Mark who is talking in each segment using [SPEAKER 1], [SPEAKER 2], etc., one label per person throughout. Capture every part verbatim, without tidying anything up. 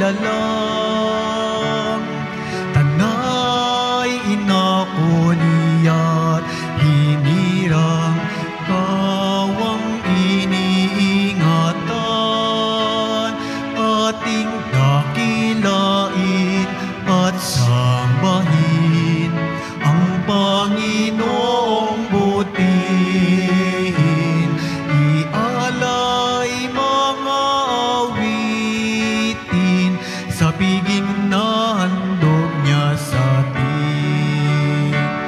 [SPEAKER 1] ilalang. Tanay inako niya't hinirang kawang iniingatan. Ating dakilain at sambahin ang Panginoong butihin. Ialay mga awitin sa piging na handog niya sa atin.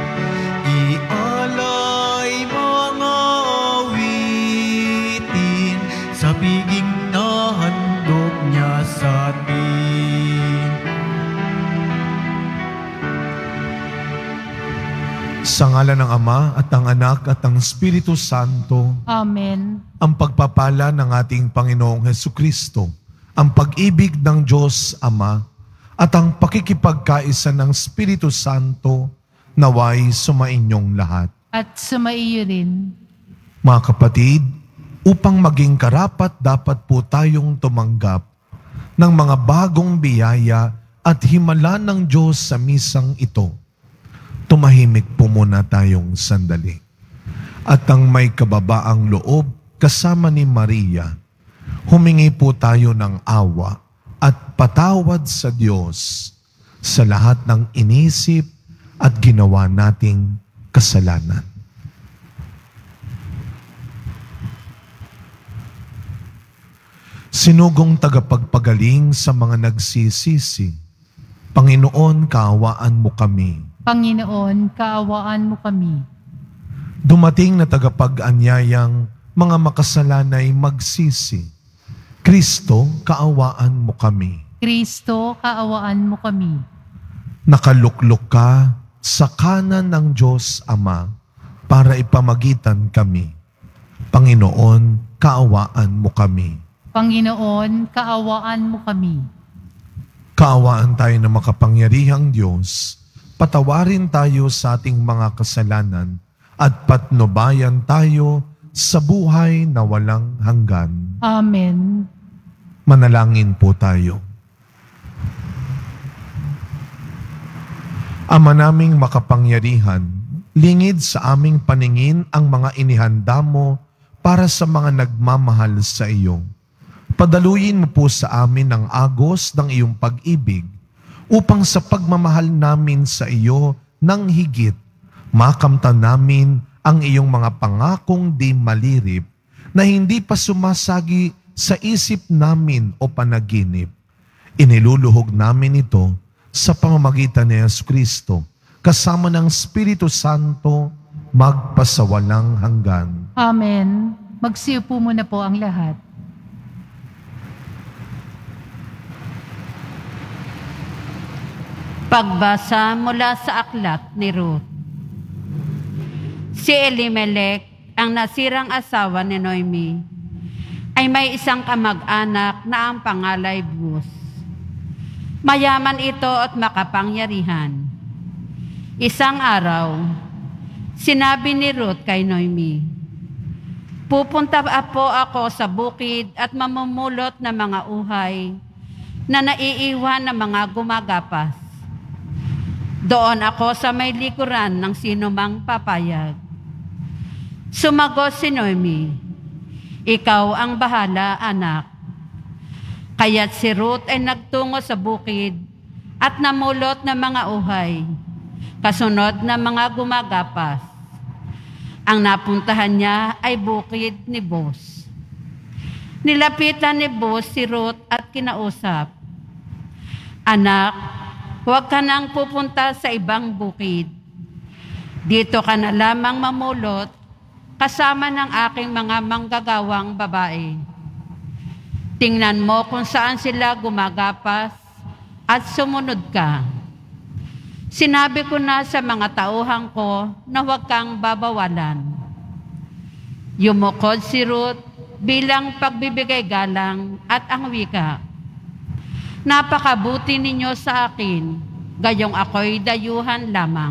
[SPEAKER 1] Ialay mga awitin sa piging na handog niya sa atin. Sa ngalan ng Ama at ng Anak at ng Espiritu Santo.
[SPEAKER 2] Amen.
[SPEAKER 1] Ang pagpapala ng ating Panginoong Hesukristo, ang pag-ibig ng Diyos Ama, at ang pakikipagkaisa ng Espiritu Santo naway sumainyong lahat.
[SPEAKER 2] At sumaiyo rin.
[SPEAKER 1] Mga kapatid, upang maging karapat dapat po tayong tumanggap ng mga bagong biyaya at himala ng Diyos sa misang ito. Tumahimik po muna tayong sandali. At ang may kababaang loob kasama ni Maria, humingi po tayo ng awa at patawad sa Diyos sa lahat ng inisip at ginawa nating kasalanan. Sinugong tagapagpagaling sa mga nagsisisi, Panginoon, kaawaan mo kami.
[SPEAKER 2] Panginoon, kaawaan mo kami.
[SPEAKER 1] Dumating na tagapag-anyayang mga makasalanay magsisi, Kristo, kaawaan mo kami.
[SPEAKER 2] Kristo, kaawaan mo kami.
[SPEAKER 1] Nakaluklok ka sa kanan ng Diyos Ama para ipamagitan kami. Panginoon, kaawaan mo kami.
[SPEAKER 2] Panginoon, kaawaan mo kami.
[SPEAKER 1] Kaawaan tayo ng makapangyarihang Diyos, patawarin tayo sa ating mga kasalanan at patnubayan tayo sa buhay na walang hanggan.
[SPEAKER 2] Amen.
[SPEAKER 1] Manalangin po tayo. Ama naming makapangyarihan, lingid sa aming paningin ang mga inihanda mo para sa mga nagmamahal sa iyo. Padaluyin mo po sa amin ang agos ng iyong pag-ibig upang sa pagmamahal namin sa iyo ng higit, makamtan namin ang iyong mga pangakong di malirip na hindi pa sumasagi sa isip namin o panaginip. Iniluluhog namin ito sa pamamagitan ni Jesucristo, kasama ng Espiritu Santo, magpasawalang hanggan.
[SPEAKER 2] Amen. Magsiupo muna po ang lahat.
[SPEAKER 3] Pagbasa mula sa aklat ni Ruth. Si Elimelech, ang nasirang asawa ni Noemi, ay may isang kamag-anak na ang pangalay Boaz. Mayaman ito at makapangyarihan. Isang araw, sinabi ni Ruth kay Noemi, "Pupunta po ako sa bukid at mamumulot ng mga uhay na naiiwan ng mga gumagapas. Doon ako sa may likuran ng sinumang papayag." Sumagot si Noemi, "Ikaw ang bahala, anak." Kaya't si Ruth ay nagtungo sa bukid at namulot ng mga uhay, kasunod ng mga gumagapas. Ang napuntahan niya ay bukid ni Boaz. Nilapitan ni Boaz si Ruth at kinausap, "Anak, huwag ka nang pupunta sa ibang bukid. Dito ka na lamang mamulot kasama ng aking mga manggagawang babae. Tingnan mo kung saan sila gumagapas at sumunod ka. Sinabi ko na sa mga tauhan ko na huwag kang babawalan." Yumukod si Ruth bilang pagbibigay galang at ang wika, "Napakabuti ninyo sa akin, gayong ako'y dayuhan lamang."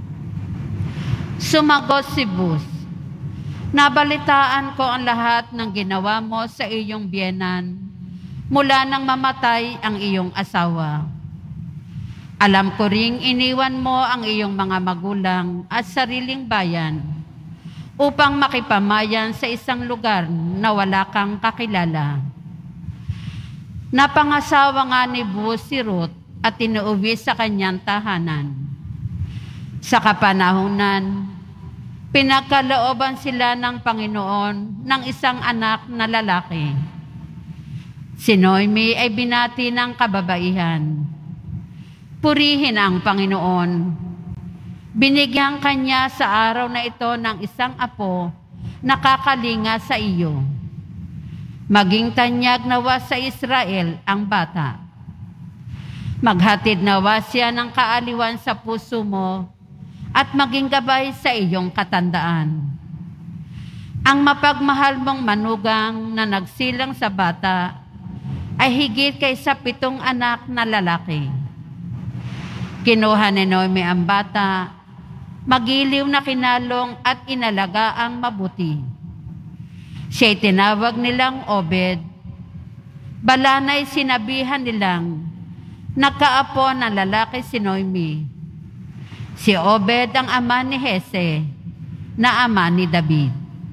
[SPEAKER 3] Sumagot si Boaz, "Nabalitaan ko ang lahat ng ginawa mo sa iyong biyenan mula nang mamatay ang iyong asawa. Alam ko ring iniwan mo ang iyong mga magulang at sariling bayan upang makipamayan sa isang lugar na wala kang kakilala. Napangasawa nga ni Boaz si Ruth at inuuwi sa kanyang tahanan. Sa kapanahunan, pinagkalooban sila ng Panginoon ng isang anak na lalaki. Si Noemi ay binati ng kababaihan. Purihin ang Panginoon. Binigyan kanya sa araw na ito ng isang apo na kakalinga sa iyo. Maging tanyag nawa sa Israel ang bata. Maghatid nawa siya ng kaaliwan sa puso mo at maging gabay sa iyong katandaan. Ang mapagmahal mong manugang na nagsilang sa bata ay higit kaysa pitong anak na lalaki. Kinuha ni Noemi ang bata, magiliw na kinalong at inalaga ang mabuti. Siya'y tinawag nilang Obed. Balanay sinabihan nilang, nagkaapo ng lalaki si Noemi. Si Obed ang ama ni Hese, na ama ni David.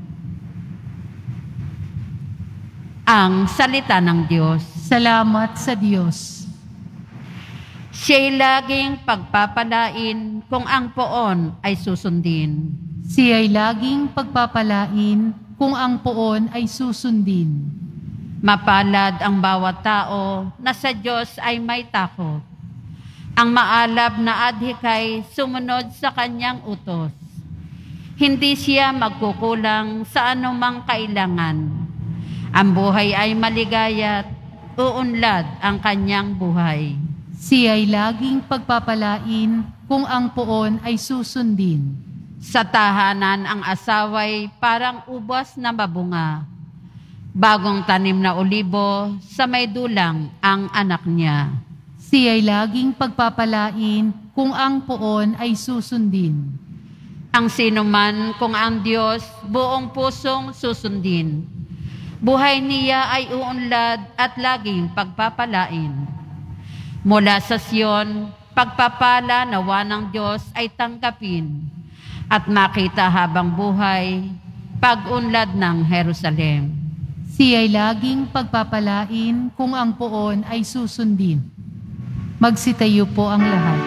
[SPEAKER 3] Ang salita ng Diyos.
[SPEAKER 2] Salamat sa Diyos.
[SPEAKER 3] Siya'y laging pagpapalain kung ang poon ay susundin.
[SPEAKER 2] Siya'y laging pagpapalain kung ang poon ay susundin.
[SPEAKER 3] Mapalad ang bawat tao na sa Diyos ay may takot. Ang maalab na adhikay sumunod sa kanyang utos. Hindi siya magkukulang sa anumang kailangan. Ang buhay ay maligaya't uunlad ang kanyang buhay.
[SPEAKER 2] Siya'y laging pagpapalain kung ang poon ay susundin.
[SPEAKER 3] Sa tahanan ang asaway parang ubas na mabunga. Bagong tanim na olibo, sa may dulang ang anak niya.
[SPEAKER 2] Siya'y laging pagpapalain kung ang poon ay susundin.
[SPEAKER 3] Ang sinuman kung ang Diyos buong pusong susundin. Buhay niya ay uunlad at laging pagpapalain. Mula sa Sion, pagpapala nawa ng Diyos ay tanggapin at makita habang buhay, pag-unlad ng Jerusalem.
[SPEAKER 2] Siya'y laging pagpapalain kung ang poon ay susundin. Magsitayo po ang lahat.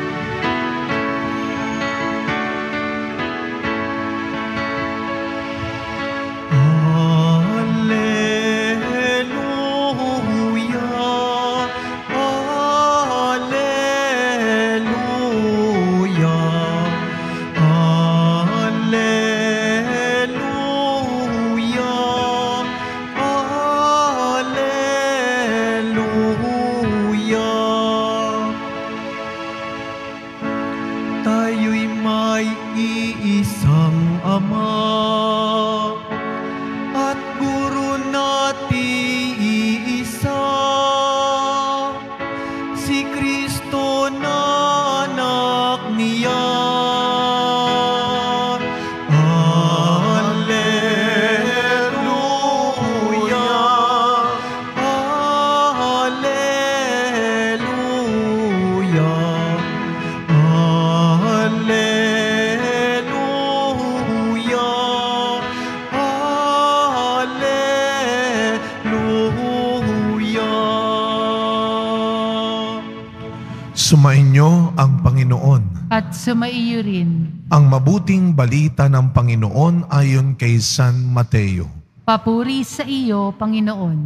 [SPEAKER 1] Sumainyo ang Panginoon.
[SPEAKER 2] At sumaiyo rin.
[SPEAKER 1] Ang mabuting balita ng Panginoon ayon kay San Mateo.
[SPEAKER 2] Papuri sa iyo, Panginoon.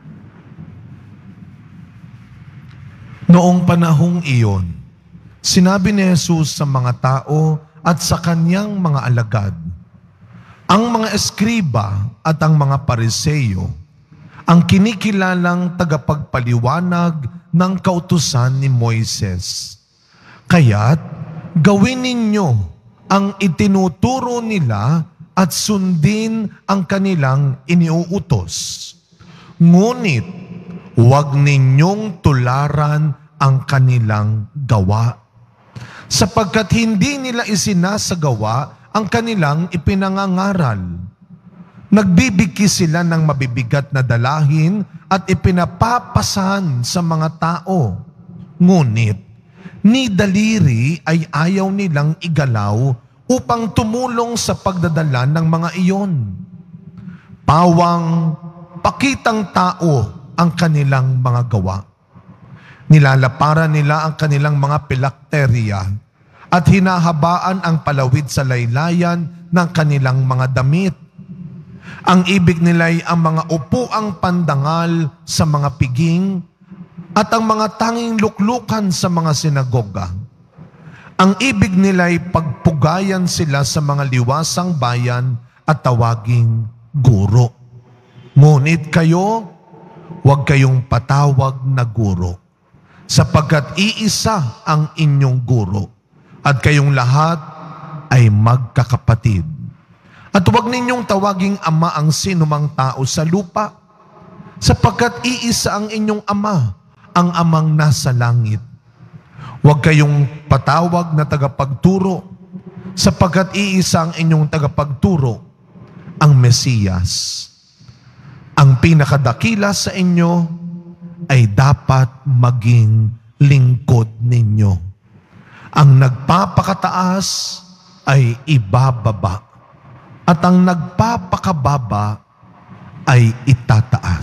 [SPEAKER 1] Noong panahong iyon, sinabi ni Jesus sa mga tao at sa kanyang mga alagad, ang mga eskriba at ang mga pariseyo, ang kinikilalang tagapagpaliwanag ng kautusan ni Moises. Kaya't gawin ninyo ang itinuturo nila at sundin ang kanilang iniuutos. Ngunit huwag ninyong tularan ang kanilang gawa, sapagkat hindi nila isinasagawa ang kanilang ipinangangaral. Nagbibigki sila ng mabibigat na dalahin at ipinapapasan sa mga tao. Ngunit, ni daliri ay ayaw nilang igalaw upang tumulong sa pagdadala ng mga iyon. Pawang pakitang tao ang kanilang mga gawa. Nilalaparan nila ang kanilang mga pilakterya at hinahabaan ang palawid sa laylayan ng kanilang mga damit. Ang ibig nila'y ang mga upuang pandangal sa mga piging at ang mga tanging luklukan sa mga sinagoga. Ang ibig nila'y pagpugayan sila sa mga liwasang bayan at tawaging guro. Ngunit kayo, huwag kayong patawag na guro, sapagkat iisa ang inyong guro, at kayong lahat ay magkakapatid. At huwag ninyong tawaging ama ang sinumang tao sa lupa, sapagkat iisa ang inyong ama, ang amang nasa langit. Huwag kayong patawag na tagapagturo, sapagkat iisa ang inyong tagapagturo, ang Mesiyas. Ang pinakadakila sa inyo ay dapat maging lingkod ninyo. Ang nagpapakataas ay ibababa, at ang nagpapakababa ay itataas.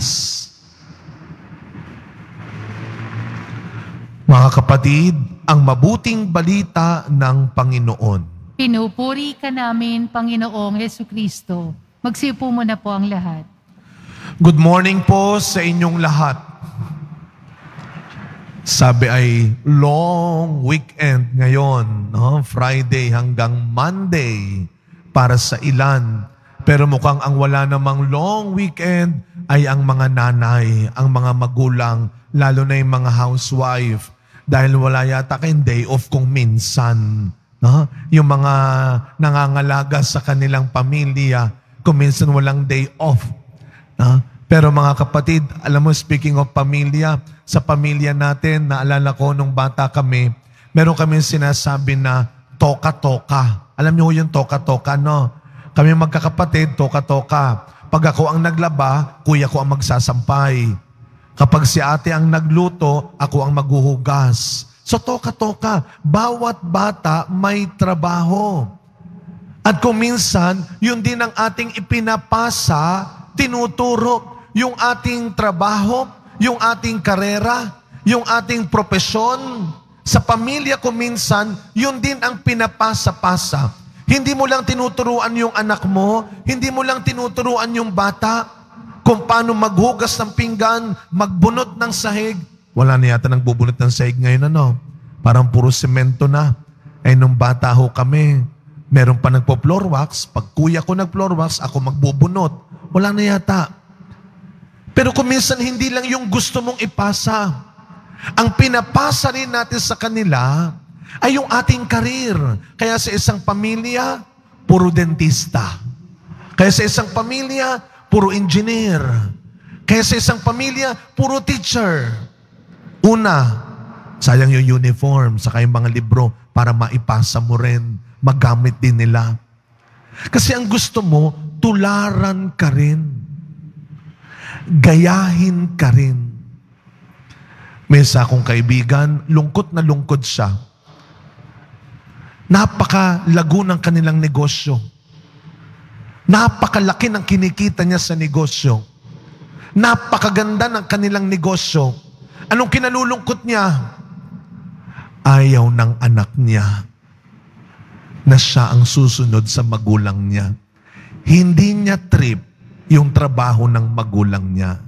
[SPEAKER 1] Mga kapatid, ang mabuting balita ng Panginoon.
[SPEAKER 2] Pinupuri ka namin, Panginoong Hesukristo. Magsiupo muna po ang lahat.
[SPEAKER 1] Good morning po sa inyong lahat. Sabi ay long weekend ngayon, no? Friday hanggang Monday para sa ilan. Pero mukhang ang wala namang long weekend ay ang mga nanay, ang mga magulang, lalo na yung mga housewife. Dahil wala yata kayong day off kung minsan. No? Yung mga nangangalaga sa kanilang pamilya, kung minsan walang day off. No? Pero mga kapatid, alam mo, speaking of pamilya, sa pamilya natin, naalala ko nung bata kami, meron kami sinasabi na toka-toka. Alam niyo yung toka-toka, no? Kami magkakapatid, toka-toka. Pag ako ang naglaba, kuya ko ang magsasampay. Kapag si ate ang nagluto, ako ang maghuhugas. So toka-toka, bawat bata may trabaho. At kung minsan, yun din ang ating ipinapasa, tinuturo. Yung ating trabaho, yung ating karera, yung ating propesyon. Sa pamilya ko minsan, yun din ang pinapasa-pasa. Hindi mo lang tinuturuan yung anak mo, hindi mo lang tinuturuan yung bata kung paano maghugas ng pinggan, magbunot ng sahig. Wala na yata nagbubunot ng sahig ngayon, ano? Parang puro semento na. Ay nung bata ho kami, meron pa nagpo-floor wax. Pag kuya ko nag-floor wax, ako magbubunot. Wala na yata. Pero kung minsan hindi lang yung gusto mong ipasa, ang pinapasa rin natin sa kanila ay yung ating karir. Kaya sa isang pamilya, puro dentista. Kaya sa isang pamilya, puro engineer. Kaya sa isang pamilya, puro teacher. Una, sayang yung uniform, saka yung mga libro para maipasa mo rin, magamit din nila. Kasi ang gusto mo, tularan ka rin. Gayahin ka rin. May isa akong kaibigan, lungkot na lungkot siya. Napakalago ng kanilang negosyo. Napakalaki ng kinikita niya sa negosyo. Napakaganda ng kanilang negosyo. Anong kinalulungkot niya? Ayaw ng anak niya na siya ang susunod sa magulang niya. Hindi niya trip yung trabaho ng magulang niya.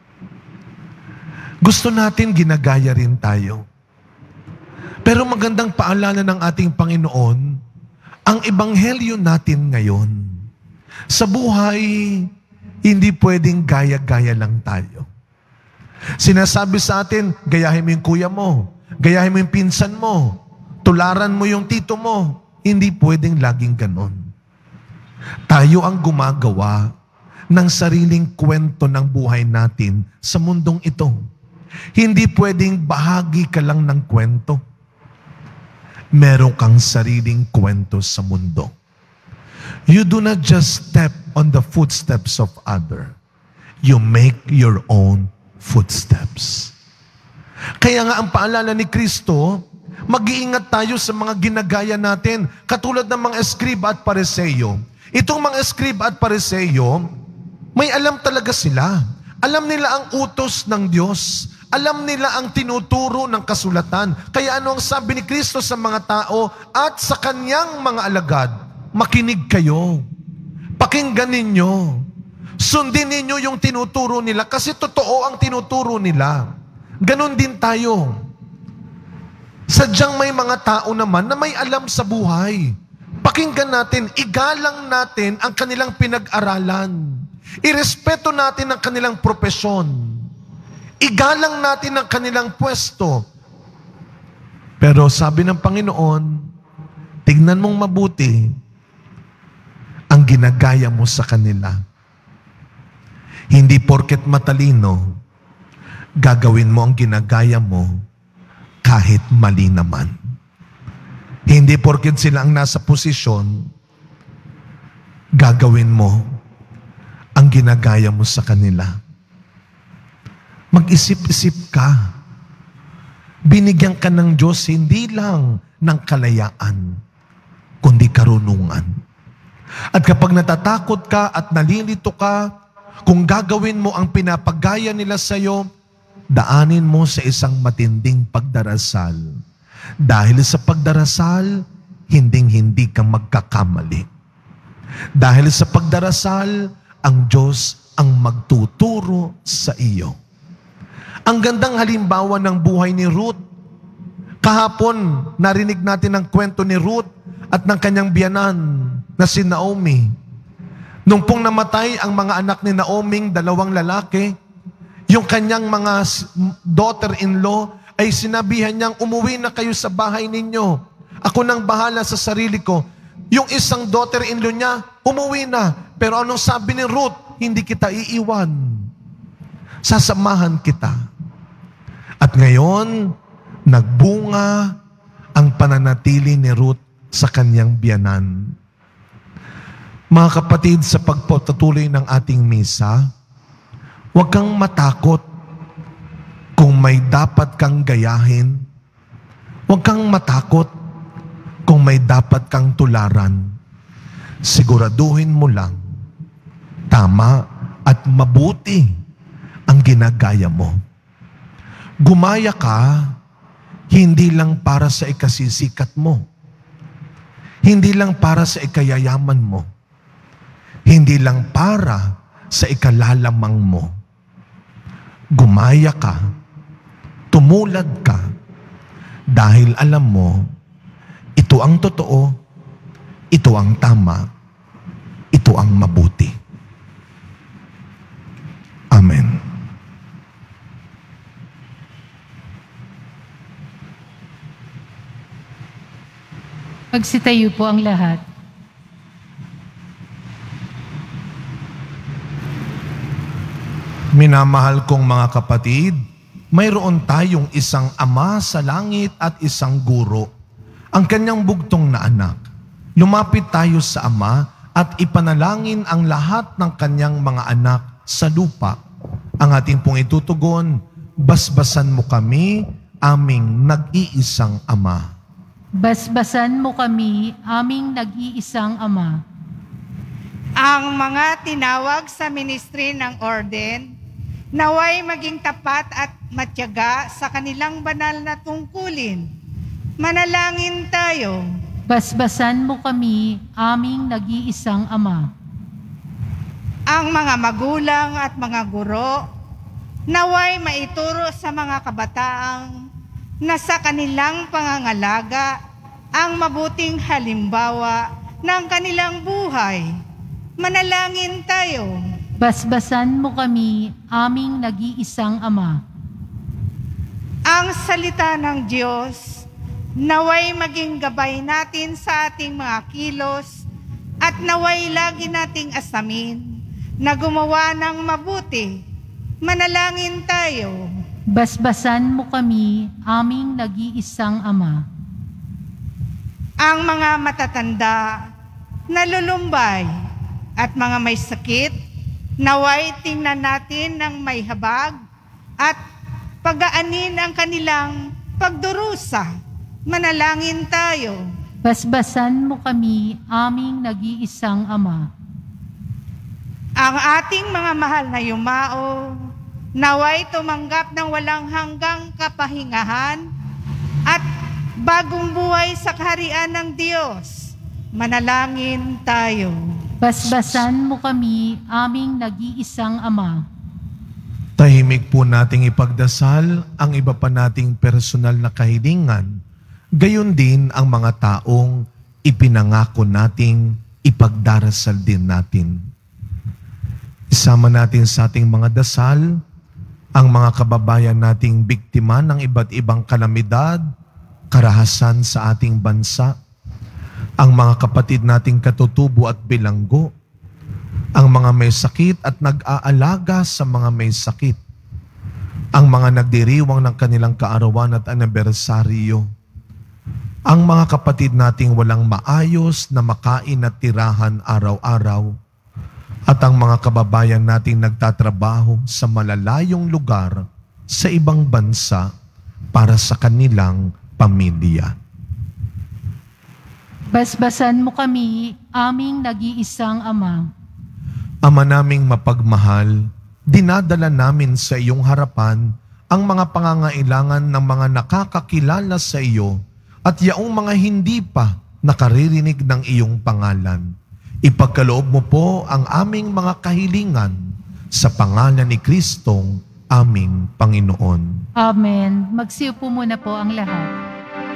[SPEAKER 1] Gusto natin ginagaya rin tayo. Pero magandang paalala ng ating Panginoon, ang ebanghelyo natin ngayon, sa buhay, hindi pwedeng gaya-gaya lang tayo. Sinasabi sa atin, gayahin mo yung kuya mo, gayahin mo yung pinsan mo, tularan mo yung tito mo. Hindi pwedeng laging ganon. Tayo ang gumagawa ng sariling kwento ng buhay natin sa mundong ito. Hindi pwedeng bahagi ka lang ng kwento. Meron kang sariling kwento sa mundo. You do not just step on the footsteps of other. You make your own footsteps. Kaya nga ang paalala ni Kristo, mag-iingat tayo sa mga ginagaya natin, katulad ng mga eskriba at pariseyo. Itong mga eskriba at pariseyo, may alam talaga sila. Alam nila ang utos ng Diyos. Alam nila ang tinuturo ng kasulatan. Kaya ano ang sabi ni Kristo sa mga tao at sa kanyang mga alagad? Makinig kayo. Pakinggan ninyo. Sundin ninyo yung tinuturo nila kasi totoo ang tinuturo nila. Ganon din tayo. Sadyang may mga tao naman na may alam sa buhay. Pakinggan natin, igalang natin ang kanilang pinag-aralan. Irespeto natin ang kanilang propesyon. Igalang natin ang kanilang pwesto. Pero sabi ng Panginoon, tignan mong mabuti ang ginagaya mo sa kanila. Hindi porket matalino, gagawin mo ang ginagaya mo kahit mali naman. Hindi porket sila ang nasa posisyon, gagawin mo ang ginagaya mo sa kanila. Mag-isip-isip ka. Binigyan ka ng Diyos hindi lang ng kalayaan, kundi karunungan. At kapag natatakot ka at nalilito ka, kung gagawin mo ang pinapagaya nila sa iyo, daanin mo sa isang matinding pagdarasal. Dahil sa pagdarasal, hinding-hindi ka magkakamali. Dahil sa pagdarasal, ang Diyos ang magtuturo sa iyo. Ang gandang halimbawa ng buhay ni Ruth. Kahapon, narinig natin ang kwento ni Ruth at ng kanyang biyanan na si Naomi. Nung pong namatay ang mga anak ni Naomi, dalawang lalaki, yung kanyang mga daughter-in-law ay sinabihan niyang, umuwi na kayo sa bahay ninyo. Ako nang bahala sa sarili ko. Yung isang daughter-in-law niya, umuwi na. Pero anong sabi ni Ruth? Hindi kita iiwan. Sasamahan kita. At ngayon, nagbunga ang pananatili ni Ruth sa kanyang biyanan. Mga kapatid, sa pagpatuloy ng ating misa, huwag kang matakot kung may dapat kang gayahin. Huwag kang matakot kung may dapat kang tularan. Siguraduhin mo lang, tama at mabuti ang ginagaya mo. Gumaya ka, hindi lang para sa ikasisikat mo. Hindi lang para sa ikayayaman mo. Hindi lang para sa ikalalamang mo. Gumaya ka, tumulad ka, dahil alam mo, ito ang totoo, ito ang tama, ito ang mabuti. Amen.
[SPEAKER 2] Magsitayo po ang lahat.
[SPEAKER 1] Minamahal kong mga kapatid, mayroon tayong isang ama sa langit at isang guro, ang kanyang bugtong na anak. Lumapit tayo sa ama at ipanalangin ang lahat ng kanyang mga anak sa lupa. Ang ating pong itutugon, basbasan mo kami, aming nag-iisang ama.
[SPEAKER 2] Basbasan mo kami, aming nag-iisang ama.
[SPEAKER 4] Ang mga tinawag sa ministry ng orden, naway maging tapat at matyaga sa kanilang banal na tungkulin. Manalangin tayo.
[SPEAKER 2] Basbasan mo kami, aming nag-iisang ama.
[SPEAKER 4] Ang mga magulang at mga guro, naway maituro sa mga kabataang na sa kanilang pangangalaga ang mabuting halimbawa ng kanilang buhay. Manalangin tayo.
[SPEAKER 2] Basbasan mo kami, aming nag-iisang ama.
[SPEAKER 4] Ang salita ng Diyos, naway maging gabay natin sa ating mga kilos at naway lagi nating asamin na gumawa ng mabuti. Manalangin tayo.
[SPEAKER 2] Basbasan mo kami, aming nag-iisang ama.
[SPEAKER 4] Ang mga matatanda, nalulumbay, at mga may sakit, naway tingnan natin ng may habag at pagaanin ang kanilang pagdurusa. Manalangin tayo.
[SPEAKER 2] Basbasan mo kami, aming nag-iisang Ama.
[SPEAKER 4] Ang ating mga mahal na yumao, naway tumanggap ng walang hanggang kapahingahan at bagong buhay sa kaharian ng Diyos. Manalangin tayo.
[SPEAKER 2] Basbasan mo kami, aming nag-iisang Ama.
[SPEAKER 1] Tahimik po nating ipagdasal ang iba pa nating personal na kahilingan, gayon din ang mga taong ipinangako nating ipagdarasal din natin. Isama natin sa ating mga dasal ang mga kababayan nating biktima ng iba't ibang kalamidad, karahasan sa ating bansa, ang mga kapatid nating katutubo at bilanggo, ang mga may sakit at nag-aalaga sa mga may sakit, ang mga nagdiriwang ng kanilang kaarawan at anibersaryo, ang mga kapatid nating walang maayos na makain at tirahan araw-araw, at ang mga kababayan nating nagtatrabaho sa malalayong lugar sa ibang bansa para sa kanilang pamilya.
[SPEAKER 2] Basbasan mo kami, aming nag-iisang Ama.
[SPEAKER 1] Ama naming mapagmahal, dinadala namin sa iyong harapan ang mga pangangailangan ng mga nakakakilala sa iyo at yaong mga hindi pa nakaririnig ng iyong pangalan. Ipagkaloob mo po ang aming mga kahilingan sa pangalan ni Kristong aming Panginoon.
[SPEAKER 2] Amen. Magsiupo muna po ang lahat.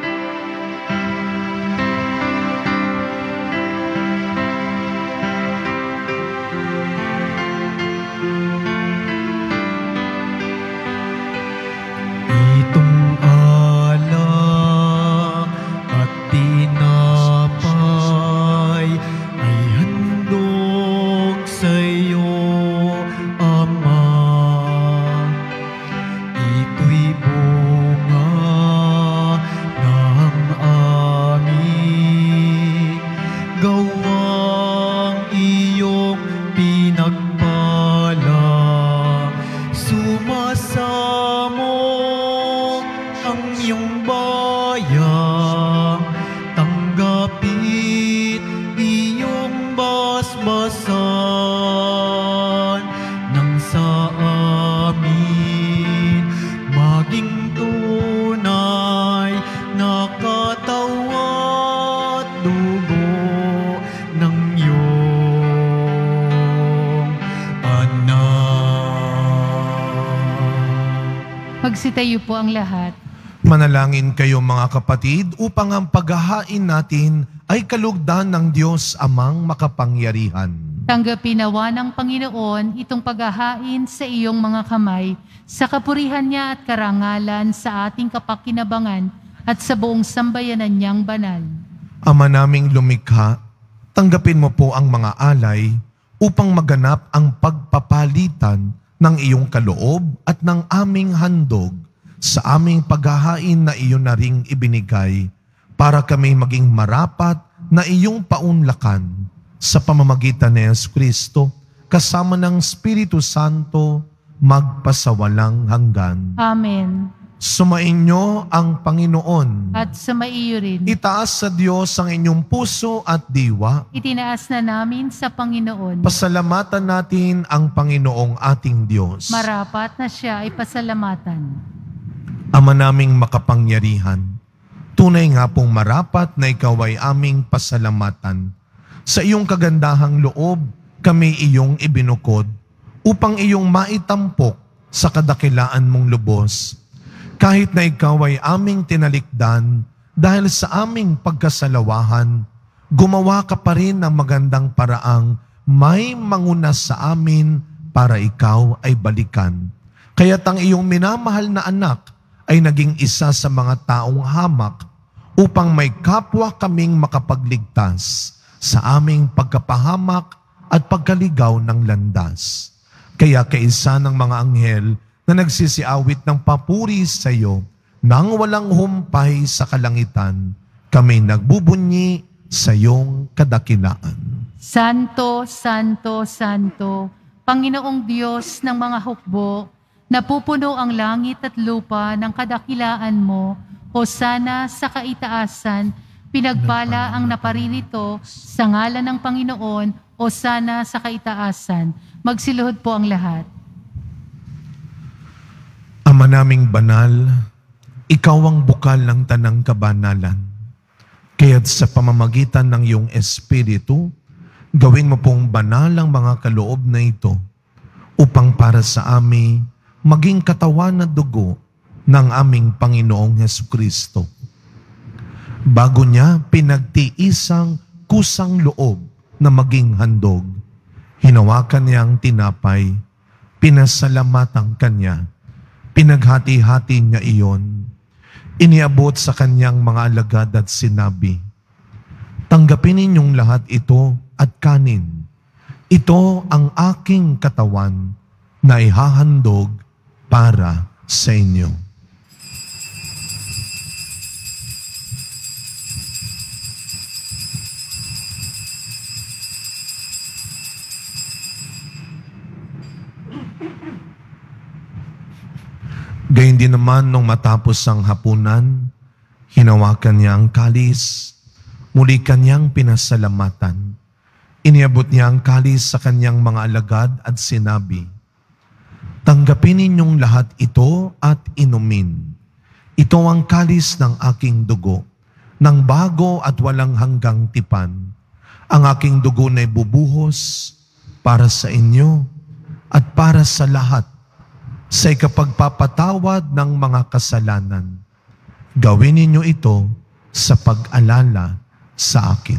[SPEAKER 2] Magsitayo po ang lahat.
[SPEAKER 1] Manalangin kayo mga kapatid upang ang paghahain natin ay kalugdan ng Diyos Amang makapangyarihan.
[SPEAKER 2] Tanggapin nawa ng Panginoon itong paghahain sa iyong mga kamay, sa kapurihan niya at karangalan sa ating kapakinabangan at sa buong sambayanan niyang banal.
[SPEAKER 1] Ama naming lumikha, tanggapin mo po ang mga alay upang maganap ang pagpapalitan ng iyong kaloob at ng aming handog sa aming paghahain na iyon na ring ibinigay para kami maging marapat na iyong paunlakan sa pamamagitan ni Yesu Kristo kasama ng Espiritu Santo magpasawalang hanggan.
[SPEAKER 2] Amen.
[SPEAKER 1] Sumainyo ang Panginoon.
[SPEAKER 2] At sumaiyo rin.
[SPEAKER 1] Itaas sa Diyos ang inyong puso at diwa.
[SPEAKER 2] Itinaas na namin sa Panginoon.
[SPEAKER 1] Pasalamatan natin ang Panginoong ating Diyos.
[SPEAKER 2] Marapat na siya ay pasalamatan.
[SPEAKER 1] Ama naming makapangyarihan, tunay nga pong marapat na ikaw ay aming pasalamatan. Sa iyong kagandahang loob, kami iyong ibinukod upang iyong maitampok sa kadakilaan mong lubos. Kahit na ikaw ay aming tinalikdan dahil sa aming pagkasalawahan, gumawa ka pa rin ng magandang paraang may manguna sa amin para ikaw ay balikan. Kaya't ang iyong minamahal na anak ay naging isa sa mga taong hamak upang may kapwa kaming makapagligtas sa aming pagkapahamak at pagkaligaw ng landas. Kaya kaisa ng mga anghel na nagsisiawit ng papuri sa iyo nang walang humpay sa kalangitan, kami nagbubunyi sa iyong kadakilaan.
[SPEAKER 2] Santo, Santo, Santo, Panginoong Diyos ng mga hukbo, napupuno ang langit at lupa ng kadakilaan mo, hosana sa kaitaasan, pinagpala ang naparirito sa ngalan ng Panginoon, hosana sa kaitaasan. Magsiluhod po ang lahat.
[SPEAKER 1] Ama naming banal, ikaw ang bukal ng tanang kabanalan. Kaya't sa pamamagitan ng iyong Espiritu, gawin mo pong banal ang mga kaloob na ito upang para sa amin maging katawan at dugo ng aming Panginoong Hesukristo. Bago niya pinagtiisang kusang loob na maging handog, hinawakan niya ang tinapay, pinasalamatan kanya, pinaghati-hati niya iyon, iniabot sa kanyang mga alagad at sinabi, "Tanggapin ninyong lahat ito at kanin. Ito ang aking katawan na ihahandog para sa inyo." Gayun din naman nung matapos ang hapunan, hinawakan niya ang kalis, muli kanyang pinasalamatan. Iniabot niya ang kalis sa kanyang mga alagad at sinabi, "Tanggapin ninyong lahat ito at inumin. Ito ang kalis ng aking dugo, ng bago at walang hanggang tipan. Ang aking dugo na bubuhos para sa inyo at para sa lahat sa ikapagpapatawad ng mga kasalanan. Gawin ninyo ito sa pag-alala sa akin."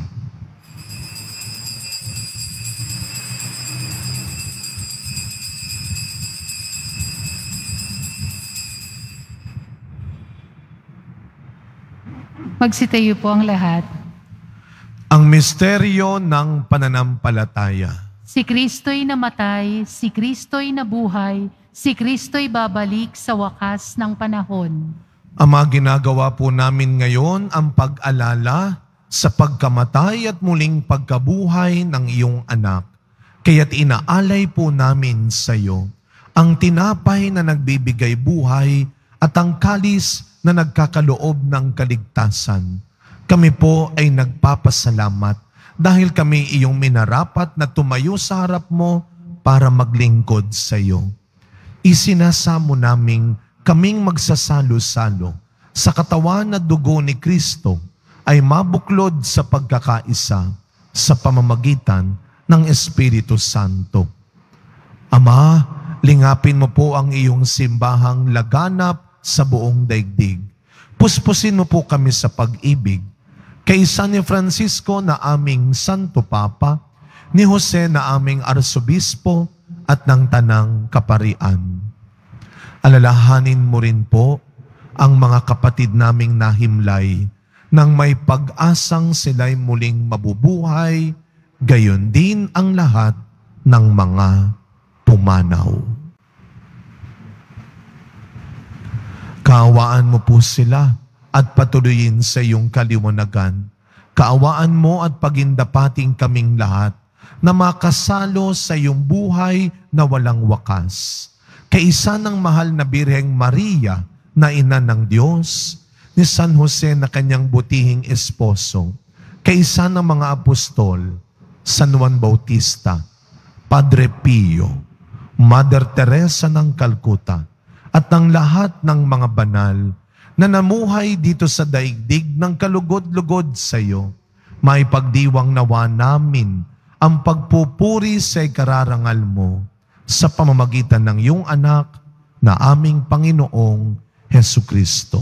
[SPEAKER 2] Magsitayo po ang lahat.
[SPEAKER 1] Ang misteryo ng pananampalataya.
[SPEAKER 2] Si Kristo'y namatay, si Kristo'y nabuhay, si Kristo'y babalik sa wakas ng panahon.
[SPEAKER 1] Ama, ginagawa po namin ngayon ang pag-alala sa pagkamatay at muling pagkabuhay ng iyong anak. Kaya't inaalay po namin sa iyo ang tinapay na nagbibigay buhay at ang kalis na nagkakaloob ng kaligtasan. Kami po ay nagpapasalamat dahil kami iyong minarapat na tumayo sa harap mo para maglingkod sa iyo. Isinasamo naming kaming magsasalo-salo sa katawan at dugo ni Kristo ay mabuklod sa pagkakaisa sa pamamagitan ng Espiritu Santo. Ama, lingapin mo po ang iyong simbahang laganap sa buong daigdig. Puspusin mo po kami sa pag-ibig kay San Francisco na aming Santo Papa, ni Jose na aming Arsobispo at ng Tanang Kaparian. Alalahanin mo rin po ang mga kapatid naming nahimlay nang may pag-asang sila'y muling mabubuhay, gayon din ang lahat ng mga pumanaw. Kaawaan mo po sila at patuloyin sa iyong kaliwanagan. Kaawaan mo at pagindapating kaming lahat na makasalo sa iyong buhay na walang wakas. Kaisa ng mahal na Birheng Maria na ina ng Diyos, ni San Jose na kanyang butihing esposo, kaisa ng mga apostol, San Juan Bautista, Padre Pio, Mother Teresa ng Calcutta, at ang lahat ng mga banal na namuhay dito sa daigdig ng kalugod-lugod sa iyo, maipagdiwang nawa namin ang pagpupuri sa ikararangal mo sa pamamagitan ng iyong anak na aming Panginoong Hesukristo.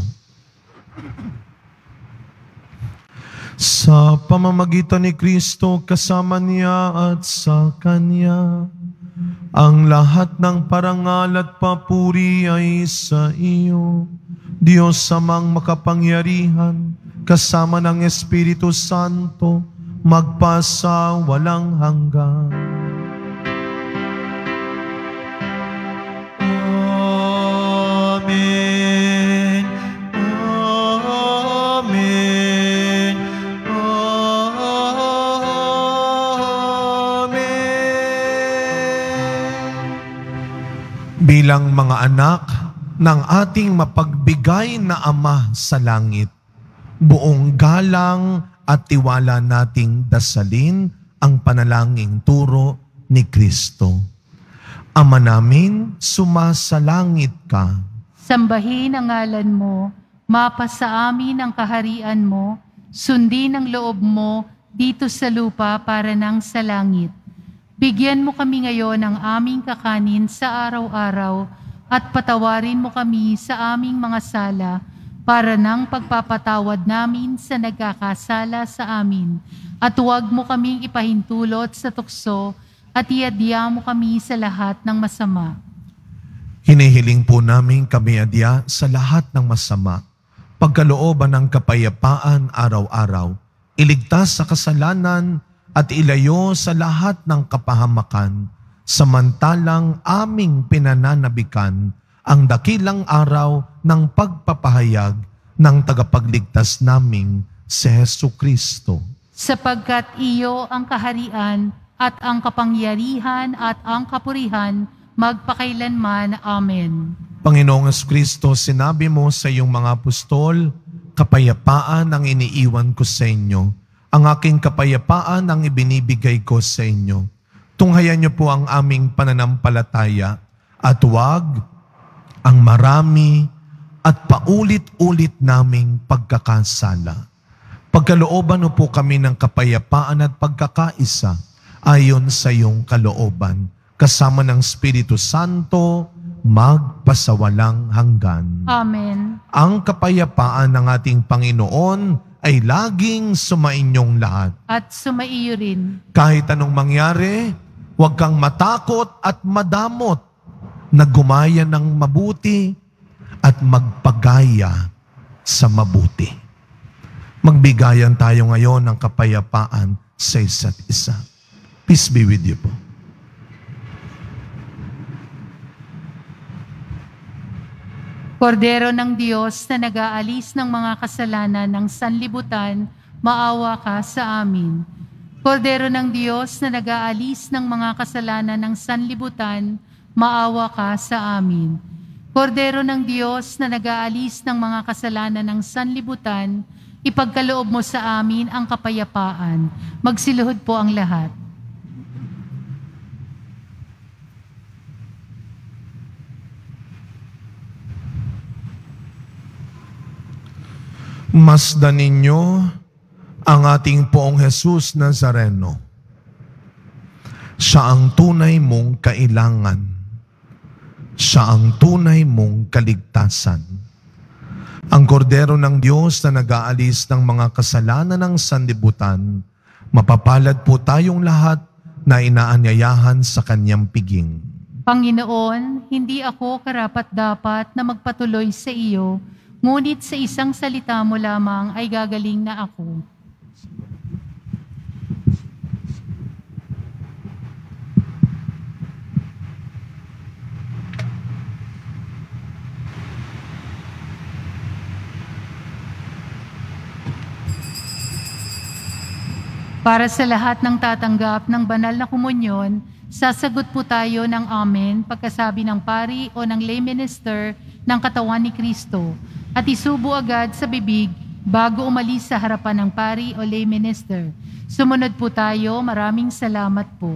[SPEAKER 1] Sa pamamagitan ni Kristo, kasama niya at sa Kanya, ang lahat ng parangal at papuri ay sa iyo, Diyos amang makapangyarihan, kasama ng Espiritu Santo, magpasa walang hanggan. Amen. Amen. Amen. bilang mga anak ng ating mapagbigay na Ama sa langit, buong galang at tiwala nating dasalin ang panalangin turo ni Kristo. Ama namin, sumasalangit ka.
[SPEAKER 2] Sambahin ang ngalan mo, mapasa amin ang kaharian mo, sundin ang loob mo dito sa lupa para nang sa langit. Bigyan mo kami ngayon ng aming kakanin sa araw-araw at patawarin mo kami sa aming mga sala para nang pagpapatawad namin sa nagkakasala sa amin. At huwag mo kaming ipahintulot sa tukso at iadya mo kami sa lahat ng masama.
[SPEAKER 1] Hinihiling po namin kami adya sa lahat ng masama, pagkalooban ng kapayapaan araw-araw, iligtas sa kasalanan at ilayo sa lahat ng kapahamakan, samantalang aming pinananabikan ang dakilang araw ng pagpapahayag ng tagapagligtas naming si Hesu Kristo.
[SPEAKER 2] Sapagkat iyo ang kaharian at ang kapangyarihan at ang kapurihan magpakailanman. Amen.
[SPEAKER 1] Panginoong Kristo, sinabi mo sa iyong mga apostol, kapayapaan ang iniiwan ko sa inyo. Ang aking kapayapaan ang ibinibigay ko sa inyo. Tunghayan niyo po ang aming pananampalataya at huwag ang marami at paulit-ulit naming pagkakasala. Pagkalooban mo po kami ng kapayapaan at pagkakaisa ayon sa iyong kalooban, kasama ng Espiritu Santo, magpasawalang hanggan.
[SPEAKER 2] Amen.
[SPEAKER 1] Ang kapayapaan ng ating Panginoon ay laging sumainyong lahat.
[SPEAKER 2] At sumaiyo rin.
[SPEAKER 1] Kahit anong mangyari, huwag kang matakot at madamot na gumaya ng mabuti at magpagaya sa mabuti. Magbigayan tayo ngayon ng kapayapaan sa isa't isa. Peace be with you po.
[SPEAKER 2] Kordero ng Diyos na nag-aalis ng mga kasalanan ng sanlibutan, maawa ka sa amin. Kordero ng Diyos na nag-aalis ng mga kasalanan ng sanlibutan, maawa ka sa amin. Kordero ng Diyos na nag-aalis ng mga kasalanan ng sanlibutan, ipagkaloob mo sa amin ang kapayapaan. Magsiluhod po ang lahat.
[SPEAKER 1] Masdan ninyo ang ating Poong Jesus Nazareno. Siya ang tunay mong kailangan. Siya ang tunay mong kaligtasan. Ang kordero ng Diyos na nag-aalis ng mga kasalanan ng sanlibutan, mapapalad po tayong lahat na inaanyayahan sa kanyang piging.
[SPEAKER 2] Panginoon, hindi ako karapat-dapat na magpatuloy sa iyo, ngunit sa isang salita mo lamang ay gagaling na ako. Para sa lahat ng tatanggap ng banal na komunyon, sasagot po tayo ng Amen pagkasabi ng pari o ng lay minister ng katawan ni Kristo at isubo agad sa bibig bago umalis sa harapan ng pari o lay minister. Sumunod po tayo. Maraming salamat po.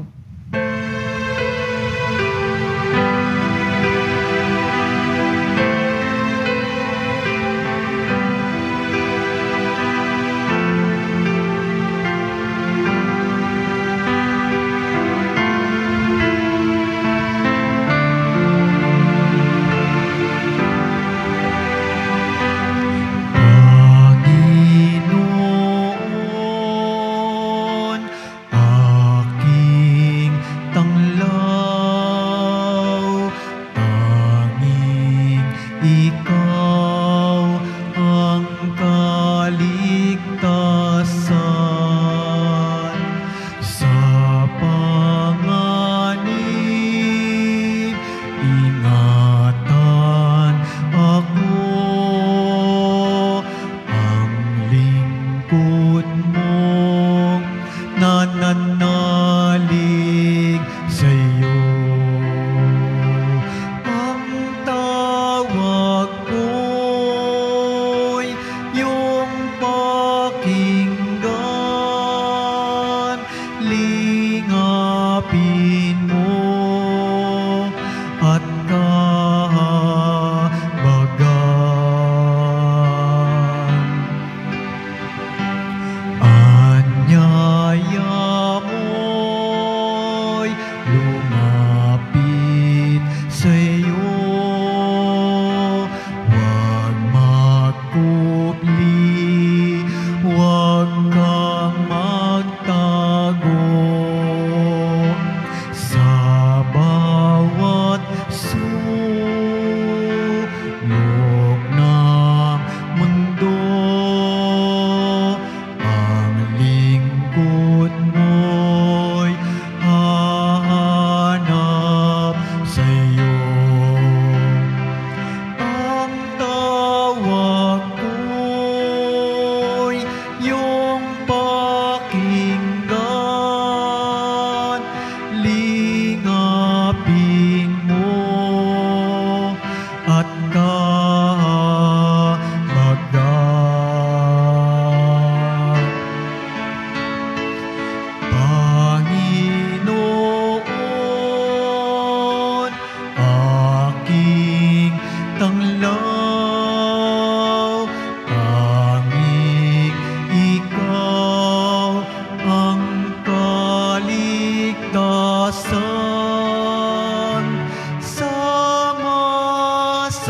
[SPEAKER 5] Panginoon, aking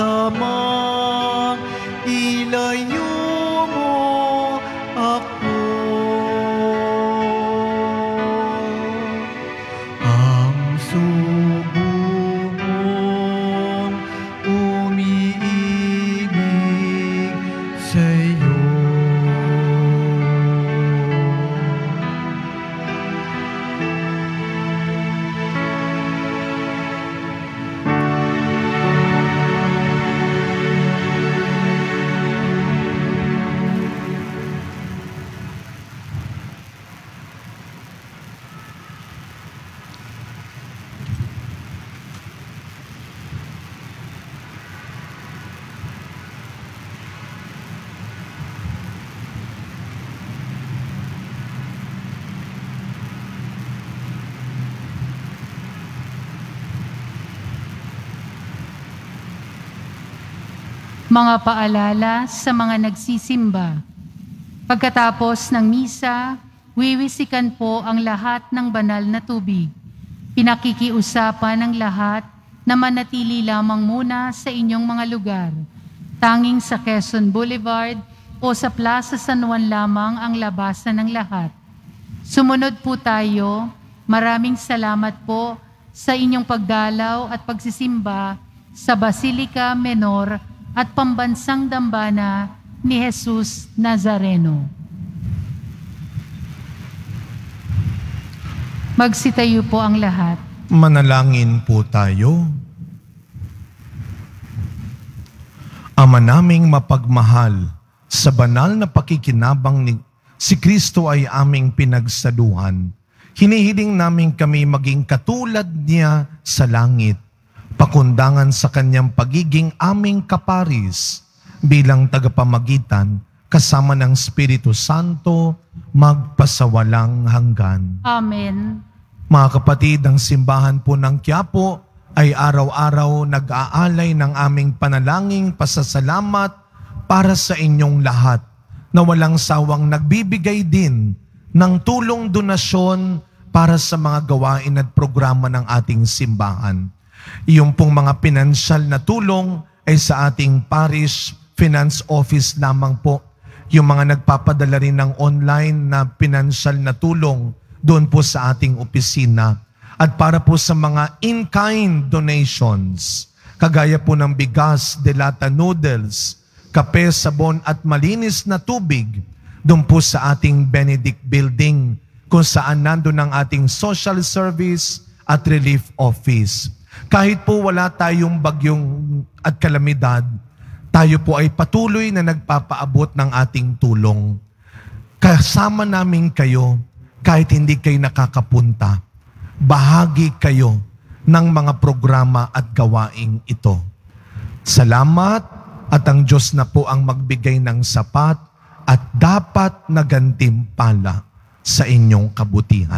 [SPEAKER 5] sama, ilayo mo ako. Ang sugo mong umiibig sa'yo.
[SPEAKER 2] Mga paalala sa mga nagsisimba. Pagkatapos ng misa, wiwisikan po ang lahat ng banal na tubig. Pinakikiusapan ng lahat na manatili lamang muna sa inyong mga lugar. Tanging sa Quezon Boulevard o sa Plaza San Juan lamang ang labasan ng lahat. Sumunod po tayo. Maraming salamat po sa inyong pagdalaw at pagsisimba sa Basilica Menor at Pambansang Dambana ni Jesus Nazareno. Magsitayo po ang lahat.
[SPEAKER 1] Manalangin po tayo. Ama naming mapagmahal, sa banal na pakikinabang ni si Kristo ay aming pinagsaluhan. Hinihiling namin kami maging katulad niya sa langit, pakundangan sa kanyang pagiging aming kaparis bilang tagapamagitan kasama ng Espiritu Santo magpasawalang hanggan.
[SPEAKER 2] Amen.
[SPEAKER 1] Mga kapatid, ang simbahan po ng Quiapo ay araw-araw nag-aalay ng aming panalangin pasasalamat para sa inyong lahat na walang sawang nagbibigay din ng tulong donasyon para sa mga gawain at programa ng ating simbahan. Yung pong mga pinansyal na tulong ay sa ating parish finance office lamang po. Yung mga nagpapadala rin ng online na pinansyal na tulong doon po sa ating opisina. At para po sa mga in-kind donations, kagaya po ng bigas, delata noodles, kape, sabon at malinis na tubig, doon po sa ating Benedict Building, kung saan nandun ang ating social service at relief office. Kahit po wala tayong bagyong at kalamidad, tayo po ay patuloy na nagpapaabot ng ating tulong. Kasama namin kayo kahit hindi kayo nakakapunta. Bahagi kayo ng mga programa at gawaing ito. Salamat at ang Diyos na po ang magbigay ng sapat at dapat na gantimpala sa inyong kabutihan.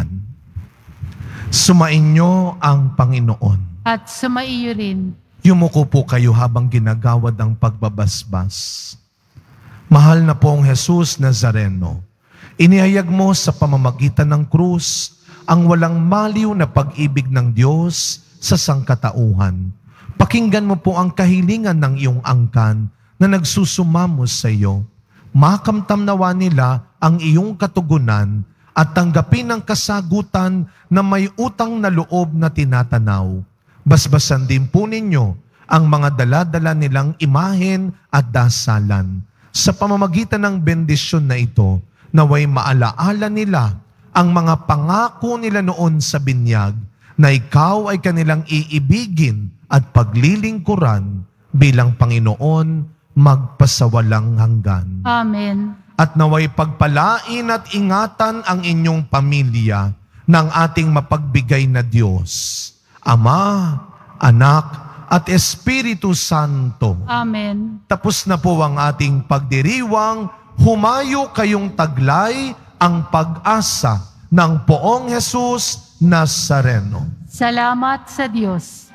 [SPEAKER 1] Sumainyo ang Panginoon.
[SPEAKER 2] At sumaiyo rin.
[SPEAKER 1] Yumuko po kayo habang ginagawad ang pagbabasbas. Mahal na pong Jesus Nazareno, inihayag mo sa pamamagitan ng krus ang walang maliw na pag-ibig ng Diyos sa sangkatauhan. Pakinggan mo po ang kahilingan ng iyong angkan na nagsusumamo sa iyo. Makamtam nawa nila ang iyong katugunan at tanggapin ang kasagutan na may utang na loob na tinatanaw. Basbasan din po ninyo ang mga dala-dala nilang imahen at dasalan. Sa pamamagitan ng bendisyon na ito, naway maalaala nila ang mga pangako nila noon sa binyag na ikaw ay kanilang iibigin at paglilingkuran bilang Panginoon magpasawalang hanggan.
[SPEAKER 2] Amen.
[SPEAKER 1] At naway pagpalain at ingatan ang inyong pamilya ng ating mapagbigay na Diyos, Ama, Anak, at Espiritu Santo.
[SPEAKER 2] Amen.
[SPEAKER 1] Tapos na po ang ating pagdiriwang, humayo kayong taglay ang pag-asa ng Poong Jesus Nazareno.
[SPEAKER 2] Salamat sa Diyos.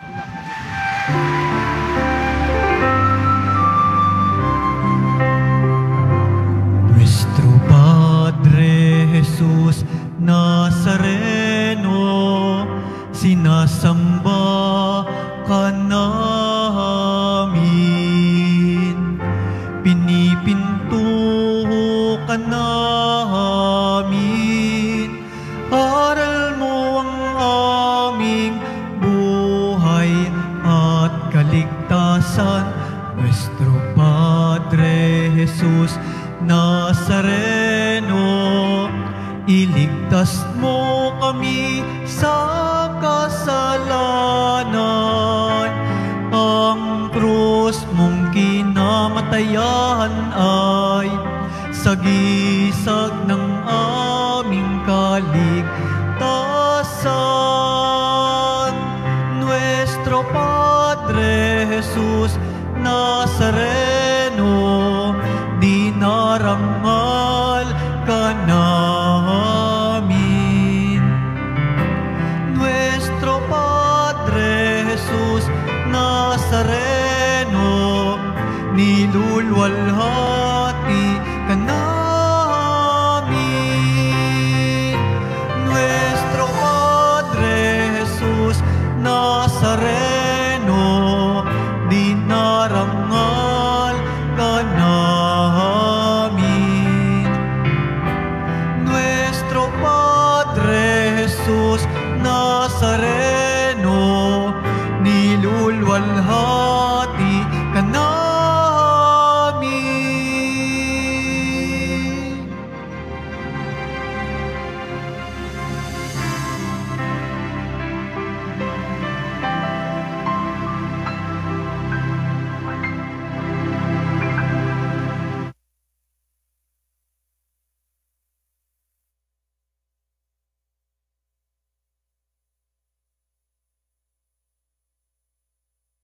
[SPEAKER 5] Nuestro Padre Jesus Nazareno, sinasamba ka namin. ka namin. Aral mo ang aming buhay at kaligtasan. Nuestro Padre Jesus Nazareno, iligtas mo kami sa kasalanan. Ang krus mong kinamatayan ay sagisag ng aming kaligtasan. Nuestro Padre Jesus Nazareno, dinarangal ka namin. Nuestro Padre Jesus Nazareno, nilulwalhati